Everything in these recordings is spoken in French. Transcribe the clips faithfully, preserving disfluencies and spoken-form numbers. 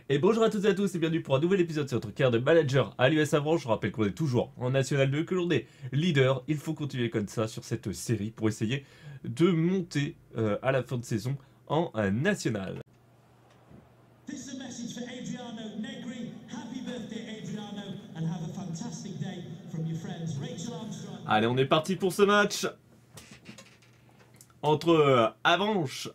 Et bonjour à toutes et à tous et bienvenue pour un nouvel épisode sur notre carrière de manager à l'U S Avranches. Je rappelle qu'on est toujours en National deux, que l'on est leader. Il faut continuer comme ça sur cette série pour essayer de monter euh, à la fin de saison en euh, National. This is a message for Adriano Negri. Happy birthday, Adriano, and have a fantastic day from your friends Rachel Armstrong. Allez, on est parti pour ce match entre euh, Avranches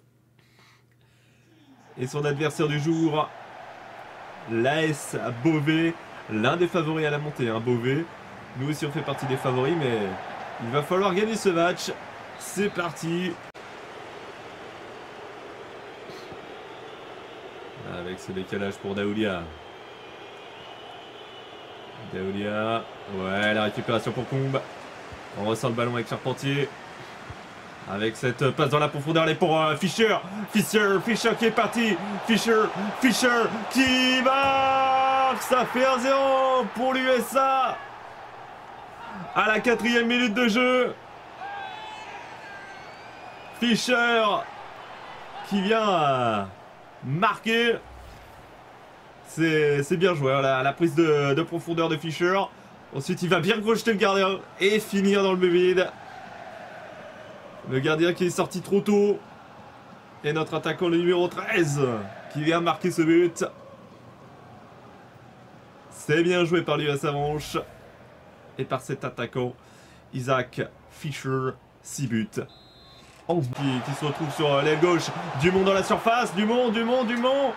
et son adversaire du jour, l'A S Beauvais, l'un des favoris à la montée, hein, Beauvais. Nous aussi on fait partie des favoris, mais il va falloir gagner ce match. C'est parti. Avec ce décalage pour Daoulia. Daoulia. Ouais, la récupération pour Combe. On ressent le ballon avec Charpentier. Avec cette passe dans la profondeur, elle est pour euh, Fischer. Fischer, Fischer qui est parti. Fischer, Fischer qui marque. Ça fait un zéro pour l'U S A. À la quatrième minute de jeu. Fischer qui vient euh, marquer. C'est bien joué, hein, la, la prise de, de profondeur de Fischer. Ensuite, il va bien crocheter le gardien et finir dans le but vide. Le gardien qui est sorti trop tôt. Et notre attaquant, le numéro treize, qui vient marquer ce but. C'est bien joué par l'U S Avranches. Et par cet attaquant, Isaac Fischer, six buts. onze buts qui, qui se retrouve sur l'aile gauche. Dumont dans la surface. Dumont, Dumont, Dumont.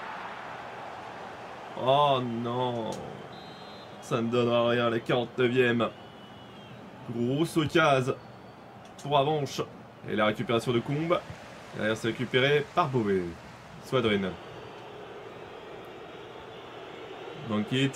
Oh non. Ça ne donnera rien, les quarante-neuvième. Grosse occasion pour Avranches. Et la récupération de Combe. Derrière, c'est récupéré par Beauvais. Swadrin. Bankit.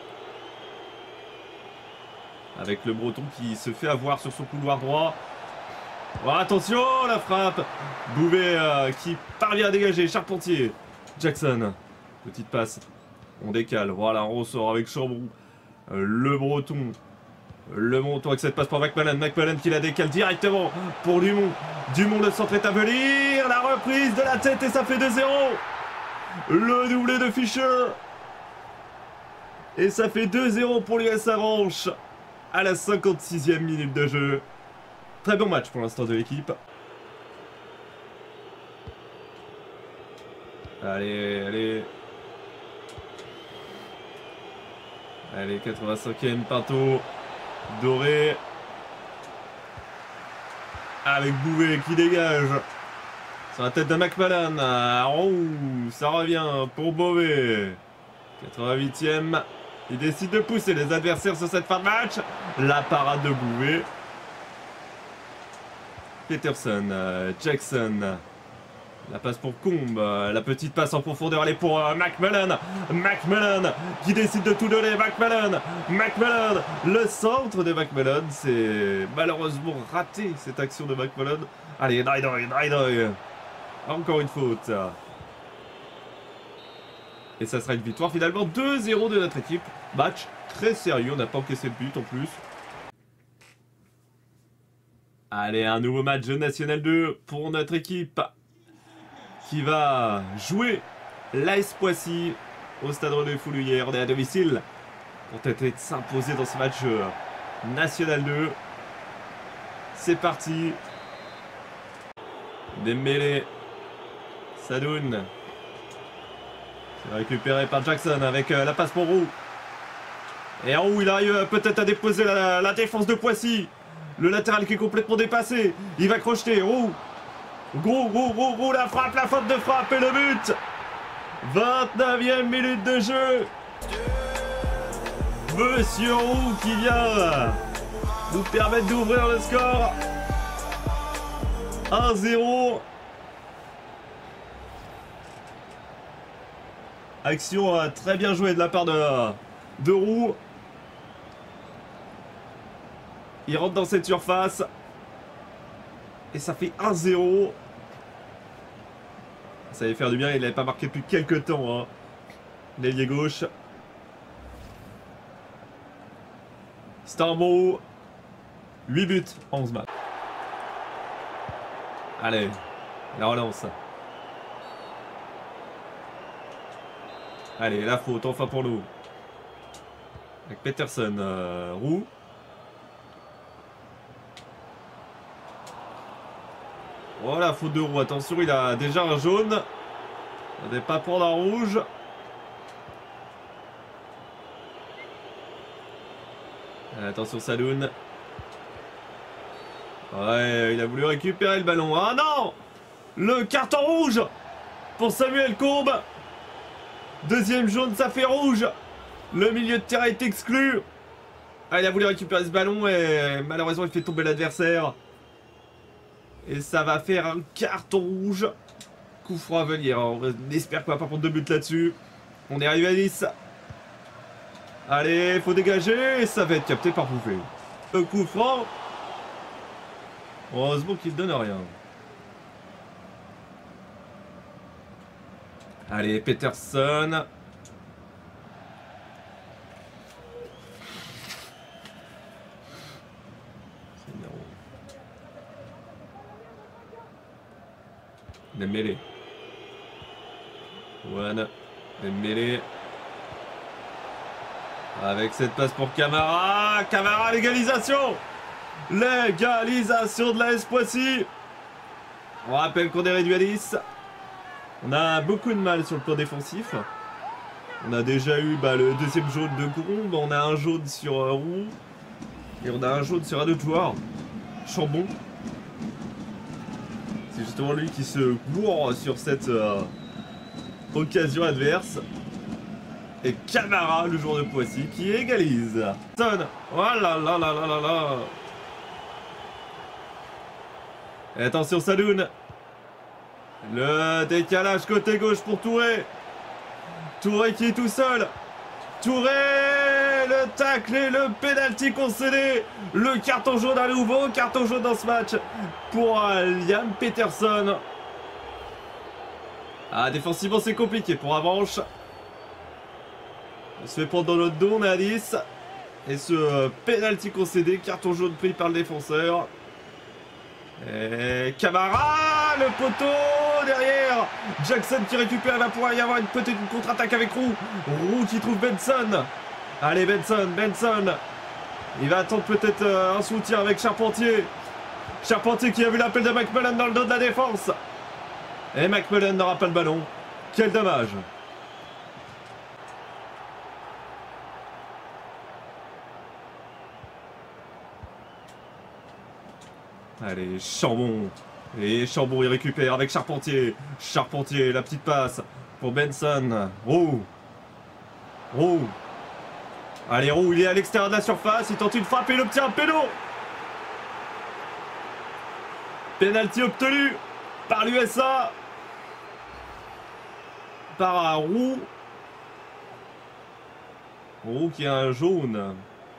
Avec le Breton qui se fait avoir sur son couloir droit. Oh, attention, la frappe. Beauvais euh, qui parvient à dégager. Charpentier. Jackson. Petite passe. On décale. Voilà, on ressort avec Chambron. Euh, le Breton. Le Breton avec cette passe pour McMillan. McMillan qui la décale directement pour Dumont. Dumont, le centre est à venir. La reprise de la tête et ça fait deux zéro. Le doublé de Fischer. Et ça fait deux zéro pour l'U S Avranches à la cinquante-sixième minute de jeu. Très bon match pour l'instant de l'équipe. Allez, allez. Allez, quatre-vingt-cinquième, Pinto. Doré. Avec Bouvet qui dégage. Sur la tête de McMillan. Oh, ça revient pour Beauvais. quatre-vingt-huitième. Il décide de pousser les adversaires sur cette fin de match. La parade de Bouvet. Peterson. Jackson. La passe pour Combe, la petite passe en profondeur, elle est pour euh, McMillan. McMillan qui décide de tout donner. McMillan, McMillan, le centre de McMillan, c'est malheureusement raté cette action de McMillan. Allez, Drydoy, Drydoy. Encore une faute. Et ça sera une victoire finalement deux zéro de notre équipe. Match très sérieux, on n'a pas encaissé de but en plus. Allez, un nouveau match de National deux pour notre équipe, qui va jouer l'A S Poissy au Stade René Foulouillère. On est à domicile pour tenter de s'imposer dans ce match National deux. C'est parti. Dembélé. Sadoun. C'est récupéré par Jackson avec la passe pour Roux. Et Roux, il arrive peut-être à déposer la, la défense de Poissy. Le latéral qui est complètement dépassé. Il va crocheter. Roux. Gros, gros, gros, gros, la frappe, la faute de frappe et le but. vingt-neuvième minute de jeu. Monsieur Roux qui vient nous permettre d'ouvrir le score. un zéro. Action euh, très bien jouée de la part de, de Roux. Il rentre dans cette surface. Et ça fait un zéro. Ça allait faire du bien, il n'avait pas marqué depuis quelques temps. Hein. L'ailier gauche. Starbo. huit buts en onze matchs. Allez, la relance. Allez, la faute, enfin pour nous. Avec Peterson, euh, Roux. Voilà, faute de Roux. Attention, il a déjà un jaune. Il ne va pas prendre un rouge. Attention, Saloun. Ouais, il a voulu récupérer le ballon. Ah non! Le carton rouge pour Samuel Combes. Deuxième jaune, ça fait rouge. Le milieu de terrain est exclu. Ah, il a voulu récupérer ce ballon et malheureusement il fait tomber l'adversaire. Et ça va faire un carton rouge. Coup franc à venir. On espère qu'on va pas prendre deux buts là-dessus. On est arrivé à dix. Allez, faut dégager. Et ça va être capté par Bouvet. Le coup franc. Heureusement qu'il ne donne rien. Allez, Peterson. Dembélé. One. Dembélé. Avec cette passe pour Camara. Camara, l'égalisation. L'égalisation de la S Poissy. On rappelle qu'on est réduit à dix. On a beaucoup de mal sur le plan défensif. On a déjà eu bah, le deuxième jaune de Combes. On a un jaune sur euh, Roux. Et on a un jaune sur un autre joueur. Chambon. C'est justement lui qui se gourre sur cette euh, occasion adverse. Et Camara, le joueur de Poissy, qui égalise. Son. Oh là là là là là là. Et attention, Saloun. Le décalage côté gauche pour Touré. Touré qui est tout seul. Touré, le tacle et le pénalty concédé. Le carton jaune à nouveau. Carton jaune dans ce match pour Liam Peterson. Ah, défensivement c'est compliqué pour Avranches. On se fait prendre dans notre dos, on est à dix. Et ce pénalty concédé, carton jaune pris par le défenseur. Et Camara, le poteau derrière. Jackson qui récupère, il va pouvoir y avoir une petite contre-attaque avec Roux. Roux qui trouve Benson. Allez Benson, Benson. Il va attendre peut-être euh, un soutien avec Charpentier. Charpentier qui a vu l'appel de McMullen dans le dos de la défense. Et McMullen n'aura pas le ballon. Quel dommage. Allez, Chambon. Et Chambon, il récupère avec Charpentier. Charpentier, la petite passe pour Benson. Roux. Roux. Allez, Roux, il est à l'extérieur de la surface. Il tente une frappe et il obtient un péno. Penalty obtenu par l'U S A. Par Roux. Roux qui a un jaune.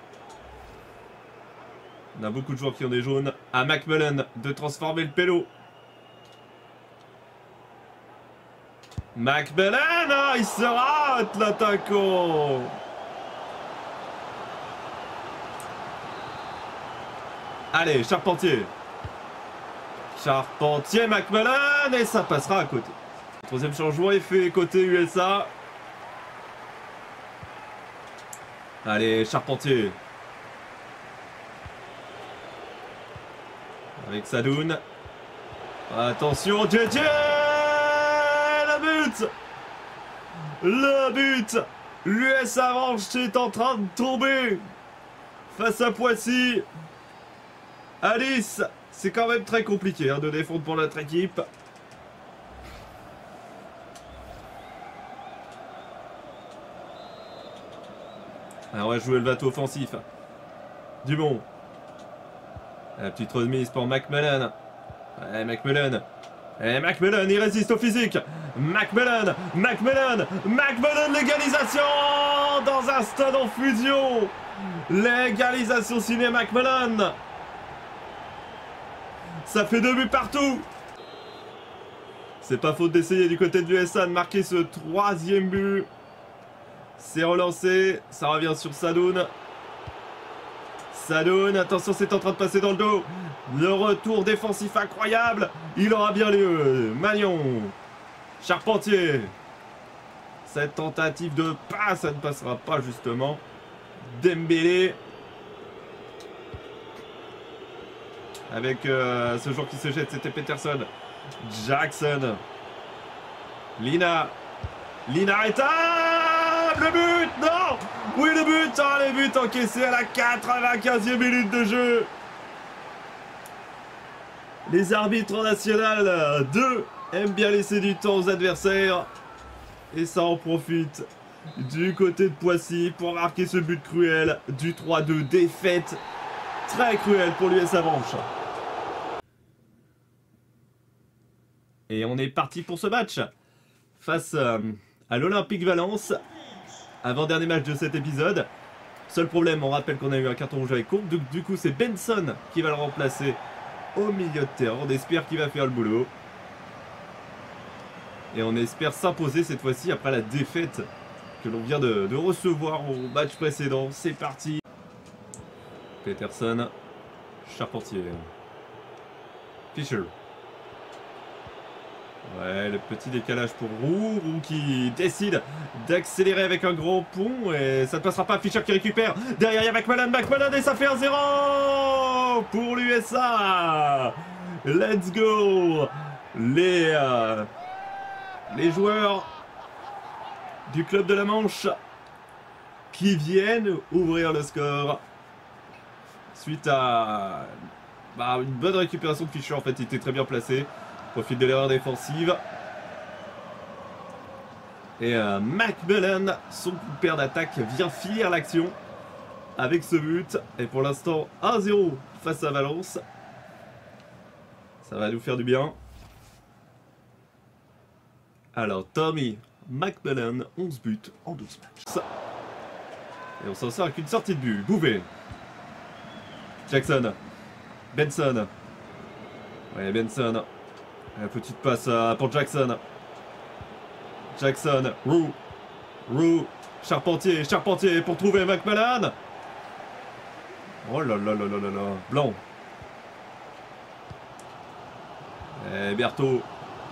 On a beaucoup de joueurs qui ont des jaunes. À McMullen de transformer le pélo. McMullen, ah, il se rate l'attaquant. Allez, Charpentier. Charpentier, McMullen, et ça passera à côté. Troisième changement est fait côté U S A. Allez, Charpentier. Avec Sadoun. Attention, J J. Le but. Le but. L'U S A Avranches est en train de tomber face à Poissy. Alice, c'est quand même très compliqué hein, de défendre pour notre équipe. Alors on va jouer le bateau offensif. Dumont. La petite remise pour McMullen. Ouais, McMullen. Et McMullen, il résiste au physique. McMullen, McMullen, McMullen, l'égalisation dans un stade en fusion. L'égalisation signée McMullen. Ça fait deux buts partout. C'est pas faute d'essayer du côté de l'U S A de marquer ce troisième but. C'est relancé. Ça revient sur Sadoun. Sadoun, attention, c'est en train de passer dans le dos. Le retour défensif incroyable. Il aura bien lieu. Magnon. Charpentier. Cette tentative de passe, ça ne passera pas justement. Dembélé. Avec euh, ce joueur qui se jette, c'était Peterson. Jackson. Lina. Lina est à... Le but. Non. Oui, le but. Ah, le but encaissé à la quatre-vingt-quinzième minute de jeu. Les arbitres nationaux deux aiment bien laisser du temps aux adversaires. Et ça en profite du côté de Poissy pour marquer ce but cruel du trois deux. Défaite très cruelle pour l'U S Avranches. Et on est parti pour ce match face euh, à l'Olympique Valence. Avant-dernier match de cet épisode. Seul problème, on rappelle qu'on a eu un carton rouge avec Courbe. Du, du coup, c'est Benson qui va le remplacer au milieu de terrain. On espère qu'il va faire le boulot. Et on espère s'imposer cette fois-ci après la défaite que l'on vient de, de recevoir au match précédent. C'est parti. Peterson. Charpentier. Fischer. Ouais, le petit décalage pour Roux. Roux qui décide d'accélérer avec un gros pont. Et ça ne passera pas. Fischer qui récupère. Derrière, il y a McMillan. McMillan et ça fait un zéro pour l'U S A. Let's go. Les, euh, les joueurs du club de la Manche qui viennent ouvrir le score. Suite à bah, une bonne récupération de Fischer. En fait, il était très bien placé. Profite de l'erreur défensive. Et euh, McMillan, son père d'attaque, vient finir l'action avec ce but. Et pour l'instant, un zéro face à Valence. Ça va nous faire du bien. Alors, Tommy McMillan, onze buts en douze matchs. Et on s'en sort avec une sortie de but. Bouvet. Jackson. Benson. Ouais, Benson. La petite passe pour Jackson. Jackson. Roux. Roux. Charpentier. Charpentier pour trouver McMillan. Oh là là là là là là. Blanc. Et Berthaud.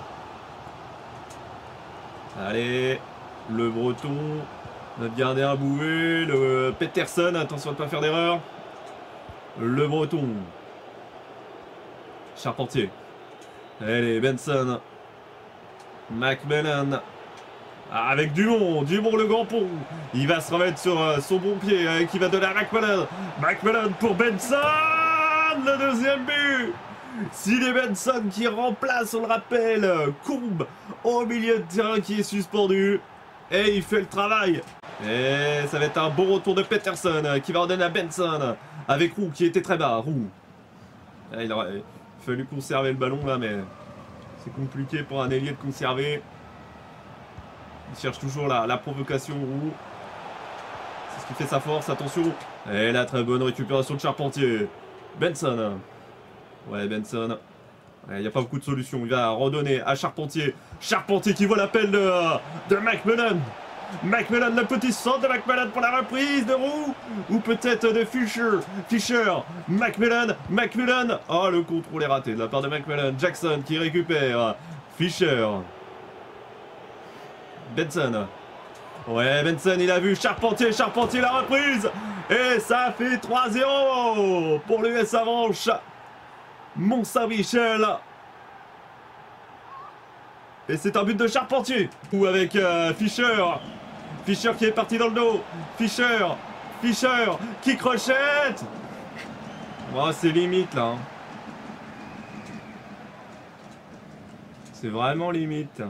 Allez. Le Breton. Notre gardien Bouvet. Le Peterson. Attention de ne pas faire d'erreur. Le Breton. Charpentier. Allez, Benson. McMillan. Avec Dumont. Dumont le grand pont. Il va se remettre sur euh, son bon pied. Euh, qui va donner à McMillan. McMillan pour Benson. Le deuxième but. C'est Benson qui remplace, on le rappelle, Courbe au milieu de terrain qui est suspendu. Et il fait le travail. Et ça va être un bon retour de Peterson qui va redonner à Benson. Avec Roux qui était très bas. Roux. Ah, il aurait fallu conserver le ballon là, mais c'est compliqué pour un ailier de conserver. Il cherche toujours la, la provocation, Roux. C'est ce qui fait sa force, attention. Et la très bonne récupération de Charpentier. Benson. Ouais, Benson. Il n'y a pas beaucoup de solutions. Il va redonner à Charpentier. Charpentier qui voit l'appel de, de McMillan. McMillan, le petit centre de McMillan pour la reprise de Roux. Ou peut-être de Fischer. Fischer. McMillan. McMillan. Oh, le contrôle est raté de la part de McMillan. Jackson qui récupère. Fischer. Benson. Ouais, Benson, il a vu Charpentier. Charpentier, la reprise. Et ça fait trois zéro pour l'U S Avranches. Mont-Saint-Michel. Et c'est un but de Charpentier. Ou avec euh, Fischer. Fischer qui est parti dans le dos. Fischer. Fischer qui crochette. Oh, c'est limite là. C'est vraiment limite.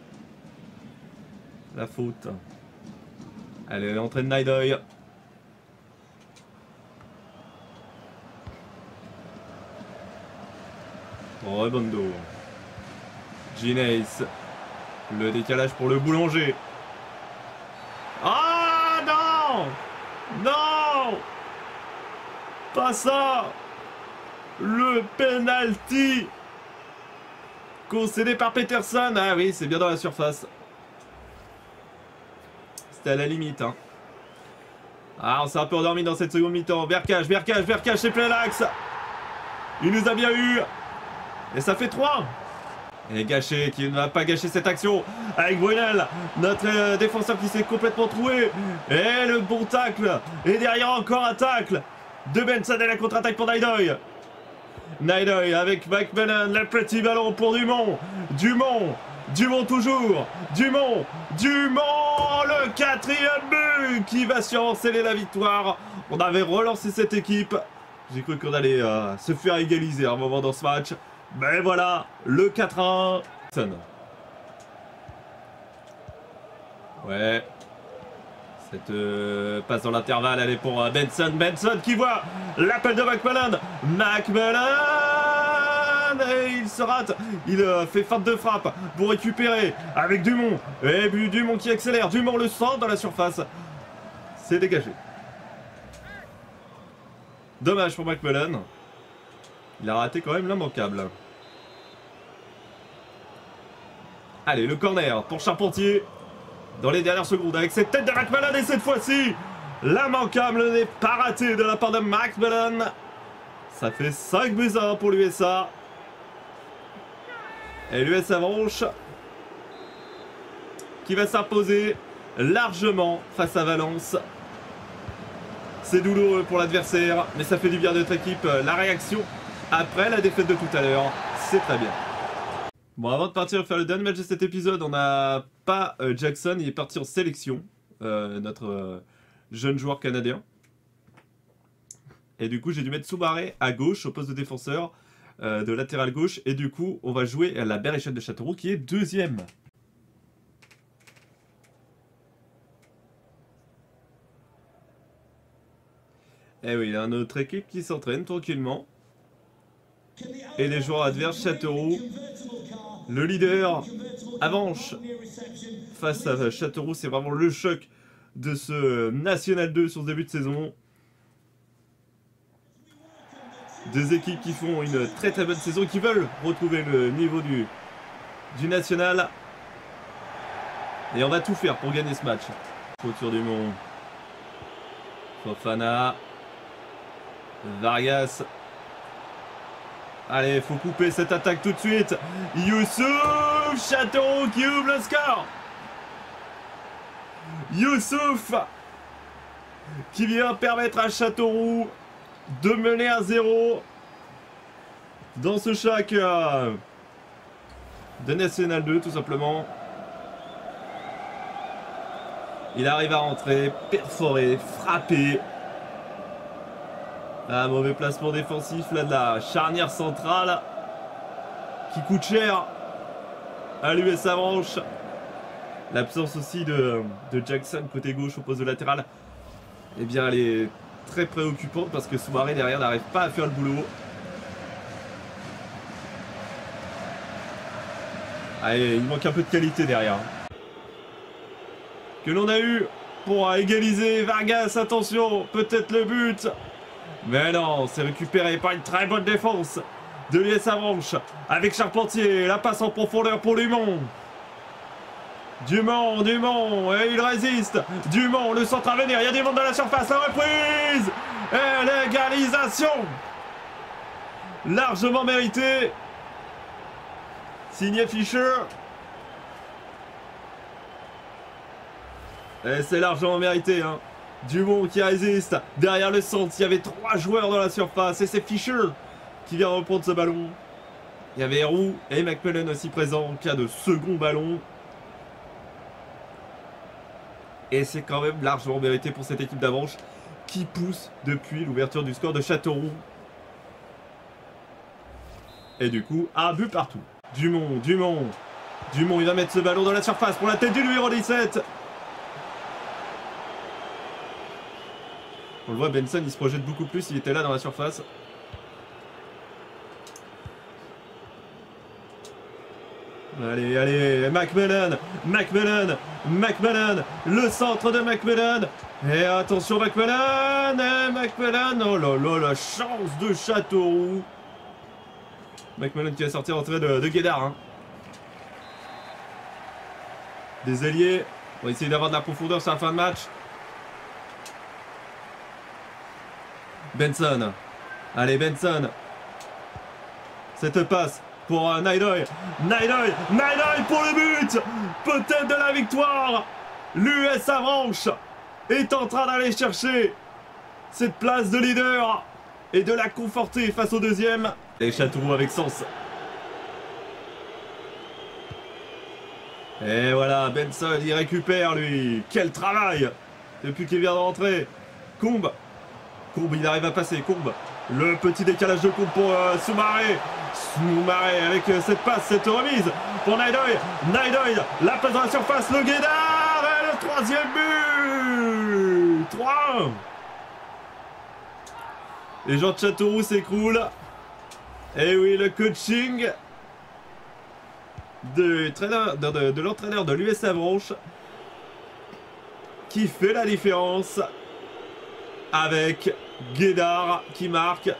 La faute. Allez, l'entrée de Naidoy. Rebondo. Ginace. Le décalage pour le boulanger. Ah non! Non! Pas ça! Le penalty concédé par Peterson. Ah oui, c'est bien dans la surface. C'était à la limite. Hein. Ah, on s'est un peu endormi dans cette seconde mi-temps. Vercage, Vercage, Vercage, c'est plein l'axe. Il nous a bien eu. Et ça fait trois. Et Gachet qui ne va pas gâcher cette action avec Brunel, notre euh, défenseur qui s'est complètement troué. Et le bon tacle. Et derrière encore un tacle de Benson et la contre-attaque pour Naidoy. Naidoy avec McMillan, le petit ballon pour Dumont. Dumont, Dumont toujours. Dumont, Dumont, le quatrième but qui va sûrement sceller la victoire. On avait relancé cette équipe. J'ai cru qu'on allait euh, se faire égaliser à un moment dans ce match. Mais voilà, le quatre à un. Ouais. Cette euh, passe dans l'intervalle, elle est pour euh, Benson. Benson qui voit l'appel de McMillan. McMillan et il se rate. Il euh, fait feinte de frappe pour récupérer avec Dumont. Et puis Dumont qui accélère. Dumont le centre dans la surface. C'est dégagé. Dommage pour McMillan. Il a raté quand même l'immanquable. Allez, le corner pour Charpentier. Dans les dernières secondes avec cette tête de McMillan. Et cette fois-ci, l'immanquable n'est pas raté de la part de McMillan. Ça fait cinq buts à un pour l'U S A. Et l'U S A Avranches qui va s'imposer largement face à Valence. C'est douloureux pour l'adversaire, mais ça fait du bien à notre équipe. La réaction après la défaite de tout à l'heure, c'est très bien. Bon, avant de partir faire le dernier match de cet épisode, on n'a pas euh, Jackson, il est parti en sélection, euh, notre euh, jeune joueur canadien. Et du coup, j'ai dû mettre Soumaré à gauche, au poste de défenseur, euh, de latéral gauche. Et du coup, on va jouer à la Berrichonne de Châteauroux, qui est deuxième. Et oui, il y a notre équipe qui s'entraîne tranquillement. Et les joueurs adverses, Châteauroux, le leader, Avanche, face à Châteauroux. C'est vraiment le choc de ce National deux sur ce début de saison. Deux équipes qui font une très très bonne saison, qui veulent retrouver le niveau du, du National. Et on va tout faire pour gagner ce match. Autour du monde. Fofana. Vargas. Allez, faut couper cette attaque tout de suite. Youssouf Châteauroux qui ouvre le score. Youssouf qui vient permettre à Châteauroux de mener à zéro dans ce choc euh, de National deux, tout simplement. Il arrive à rentrer, perforer, frapper. Un mauvais placement défensif là de la charnière centrale qui coûte cher à l'U S A Avranches. L'absence aussi de, de Jackson côté gauche au poste de latéral, eh bien elle est très préoccupante parce que Soumaré derrière n'arrive pas à faire le boulot. Allez, il manque un peu de qualité derrière. Que l'on a eu pour égaliser Vargas, attention, peut-être le but. Mais non, c'est récupéré par une très bonne défense de l'U S A Avranches avec Charpentier. La passe en profondeur pour Dumont. Dumont, Dumont, et il résiste. Dumont, le centre à venir. Il y a du monde dans la surface. La reprise et l'égalisation. Largement mérité. Signé Fischer. Et c'est largement mérité, hein. Dumont qui résiste. Derrière le centre, il y avait trois joueurs dans la surface. Et c'est Fischer qui vient reprendre ce ballon. Il y avait Roux et McMillan aussi présents en cas de second ballon. Et c'est quand même largement mérité pour cette équipe d'Avranches qui pousse depuis l'ouverture du score de Châteauroux. Et du coup, un but partout. Dumont, Dumont. Dumont, il va mettre ce ballon dans la surface pour la tête du numéro dix-sept. On le voit, Benson, il se projette beaucoup plus, il était là dans la surface. Allez, allez, McMillan, McMillan, McMillan, le centre de McMillan. Et attention McMillan, et McMillan, oh là là, la chance de Châteauroux. McMillan qui va sortir en trait de, de Guédard. Hein. Des ailiers, on va essayer d'avoir de la profondeur sur la fin de match. Benson. Allez, Benson. Cette passe pour euh, Naidoy. Naidoy, Naidoy pour le but. Peut-être de la victoire. L'U S Avranches est en train d'aller chercher cette place de leader et de la conforter face au deuxième. Et Châteauroux avec Sens. Et voilà, Benson, il récupère lui. Quel travail depuis qu'il vient de rentrer. Combe. Combe, il arrive à passer. Combe. Le petit décalage de Combe pour euh, Soumaré. Soumaré avec euh, cette passe, cette remise pour Naidoy. Naidoy, la passe dans la surface. Le Guédard et le troisième but. trois un. Les gens de Châteauroux s'écroulent. Et oui, le coaching de, de, de, de l'entraîneur de l'U S Avranches qui fait la différence avec Guédard qui marque,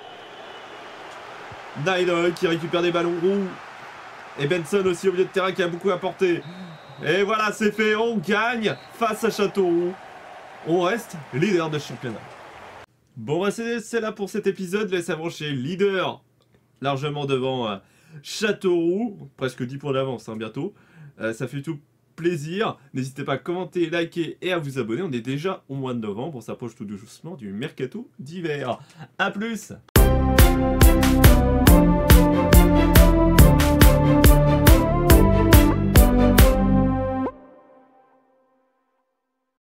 Naidoy qui récupère des ballons roux et Benson aussi au milieu de terrain qui a beaucoup apporté. Et voilà, c'est fait, on gagne face à Châteauroux, on reste leader de championnat. Bon bah c'est là pour cet épisode. L'U S Avranches est leader largement devant euh, Châteauroux, presque dix points d'avance hein, bientôt. Euh, ça fait tout plaisir. N'hésitez pas à commenter, liker et à vous abonner. On est déjà au mois de novembre, on s'approche tout doucement du mercato d'hiver. A plus.